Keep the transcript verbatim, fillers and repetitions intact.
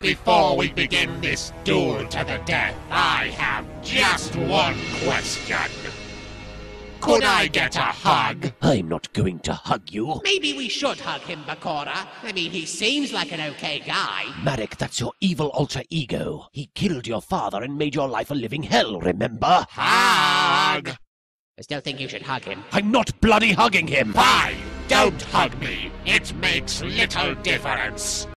before we begin this duel to the death, I have just one question. Could I get a hug? I'm not going to hug you. Maybe we should hug him, Bakura. I mean, he seems like an okay guy. Marek, that's your evil alter ego. He killed your father and made your life a living hell, remember? Hug! I still think you should hug him. I'm not bloody hugging him! Fine! Don't hug me! It makes little difference!